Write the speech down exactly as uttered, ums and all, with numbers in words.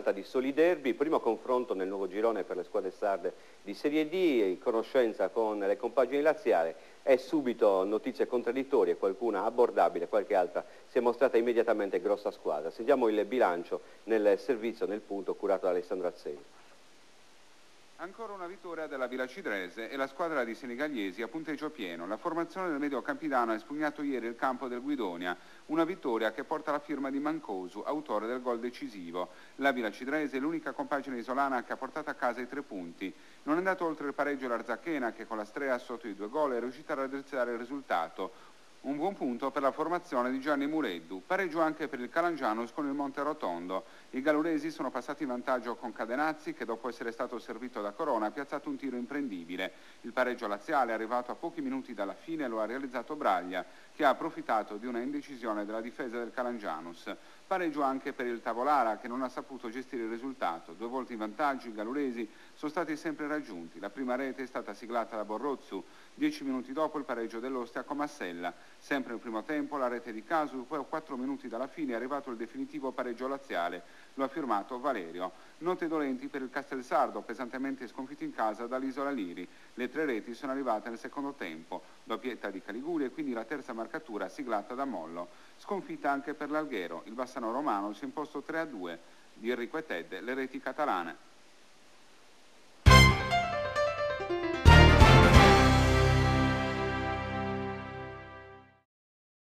giornata di Soliderby, primo confronto nel nuovo girone per le squadre sarde di Serie D, conoscenza con le compagini laziali e subito notizie contraddittorie, qualcuna abbordabile, qualche altra si è mostrata immediatamente grossa squadra. Sentiamo il bilancio nel servizio, nel punto, curato da Alessandro Azzei. Ancora una vittoria della Villa Cidrese e la squadra di Senigalliesi a punteggio pieno. La formazione del medio campidano ha espugnato ieri il campo del Guidonia, una vittoria che porta la firma di Mancosu, autore del gol decisivo. La Villa Cidrese è l'unica compagine isolana che ha portato a casa i tre punti. Non è andato oltre il pareggio l'Arzachena, che con la Strea sotto i due gol è riuscita a raddrizzare il risultato. Un buon punto per la formazione di Gianni Mureddu, pareggio anche per il Calangianus con il Monterotondo. I galluresi sono passati in vantaggio con Cadenazzi, che dopo essere stato servito da Corona ha piazzato un tiro imprendibile. Il pareggio laziale è arrivato a pochi minuti dalla fine e lo ha realizzato Braglia, che ha approfittato di una indecisione della difesa del Calangianus. Pareggio anche per il Tavolara, che non ha saputo gestire il risultato. Due volte in vantaggio i galluresi sono stati sempre raggiunti. La prima rete è stata siglata da Borrozzu, dieci minuti dopo il pareggio dell'Ostia con Massella. Sempre nel primo tempo la rete di Casu, poi a quattro minuti dalla fine è arrivato il definitivo pareggio laziale, lo ha firmato Valerio. Note dolenti per il Castelsardo, pesantemente sconfitto in casa dall'Isola Liri. Le tre reti sono arrivate nel secondo tempo, doppietta di Caliguri e quindi la terza marcatura siglata da Mollo. Sconfitta anche per l'Alghero, il Bassano Romano si è imposto tre a due, di Enrico e Ted le reti catalane.